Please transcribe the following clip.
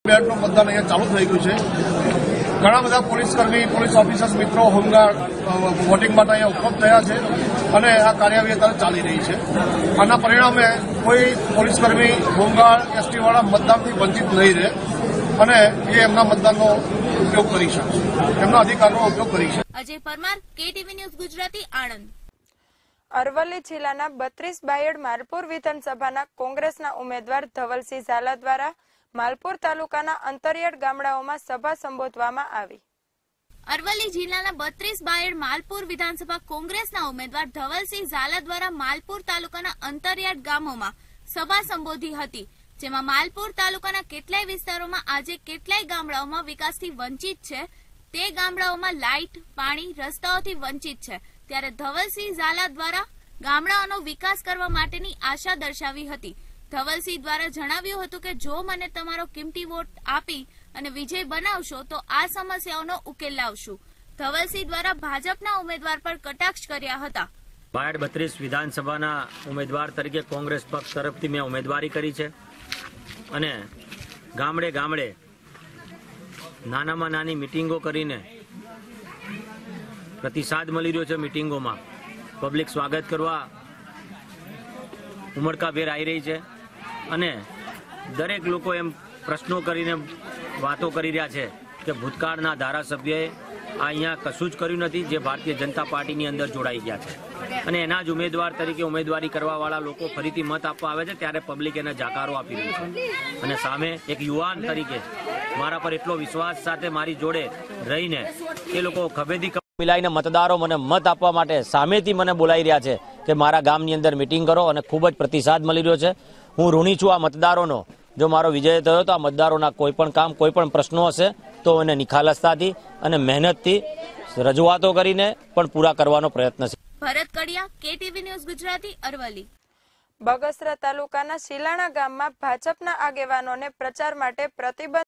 मतदान अहींया चालू थई गयुं छे। घणा बधा पोलीसकर्मी, पोलीस ऑफिसर्स मित्रों, होमगार्ड वोटिंग माटे अहींया उपलब्ध थया छे અને આ કાર્યવાહી અત્યારે ચાલી રહી છે। આના પરિણામે કોઈ પોલીસકર્મી, હોમગાર્ડ, એસટી વાળા મતદાનથી વંચિત નહીં રહે અને એ એમના મતદાનનો ઉપયોગ કરી શકશે, એમના અધિકારનો ઉપયોગ કરી શકશે। Ajay Parmar, KTV news Gujarati, Anand. અરવલ્લી જિલ્લાના 32 બાયડ માલપુર વિધાનસભાના કોંગ્રેસના ઉમેદવાર ધવલસિંહ ઝાલા દ્વારા માલપુર તાલુકાના અંતરિયાળ ગામડાઓમાં સભા સંબોધવામાં આવી। અરવલ્લી જિલ્લાના 32 બાયડ માલપુર વિધાનસભા કોંગ્રેસના ઉમેદવાર ધવલસિંહ ઝાલા દ્વારા માલપુર તાલુકાના અંતરિયાળ ગામોમાં સભા સંબોધી હતી, જેમાં માલપુર તાલુકાના કેટલાય વિસ્તારોમાં આજે કેટલાય ગામડાઓમાં વિકાસથી વંચિત છે, તે ગામડાઓમાં લાઇટ, પાણી, રસ્તાઓથી વંચિત છે, ત્યારે ધવલસિંહ ઝાલા દ્વારા ગામડાઓનો વિકાસ કરવા માટેની આશા દર્શાવી હતી। ધવલસિંહ દ્વારા જણાવ્યું હતું કે જો મને તમારો કિંમતી વોટ આપી અને વિજય બનાવશો તો આ સમસ્યાઓનો ઉકેલ લાવશું। ધવલસિંહ દ્વારા ભાજપના ઉમેદવાર પર કટાક્ષ કર્યા હતા। બાયડ 32 વિધાનસભાના ઉમેદવાર તરીકે કોંગ્રેસ પક્ષ તરફથી મેં ઉમેદવારી કરી છે અને ગામડે ગામડે નાનામાં નાની મિટિંગો કરીને પ્રતિસાદ મળી રહ્યો છે। મિટિંગોમાં પબ્લિક સ્વાગત કરવા ઉમળકાભેર આવી રહી છે અને દરેક લોકો એમ પ્રશ્નો કરીને વાતો કરી રહ્યા છે કે ભૂતકાળના ધારાસભ્યએ અહીંયા કશું જ કર્યું નથી, જે ભારતીય જનતા પાર્ટીની અંદર જોડાઈ ગયા છે અને એના જ ઉમેદવાર તરીકે ઉમેદવારી કરવાવાળા લોકો ફરીથી મત આપવા આવે છે ત્યારે પબ્લિક એને જાકારો આપી રહ્યું છે અને સામે એક યુવાન તરીકે મારા પર એટલો વિશ્વાસ સાથે મારી જોડે રહીને એ લોકો ખભેથી મિલાઈને મતદારો મને મત આપવા માટે સામેથી મને બોલાવી રહ્યા છે કે મારા ગામની અંદર મિટિંગ કરો અને ખૂબ જ પ્રતિસાદ મળી રહ્યો છે। હું ઋણી છું આ મતદારોનો। જો મારો વિજય થયો તો આ મતદારોના કોઈ પણ કામ, કોઈ પણ પ્રશ્નો હશે તો એને નિખાલસતાથી અને મહેનતથી રજૂઆતો કરીને પણ પૂરા કરવાનો પ્રયત્ન છે। Bharat Kadiya, KTV news Gujarati, Aravalli. બગસરા તાલુકાના શિલાણા ગામમાં ભાજપના આગેવાનોને પ્રચાર માટે પ્રતિબંધ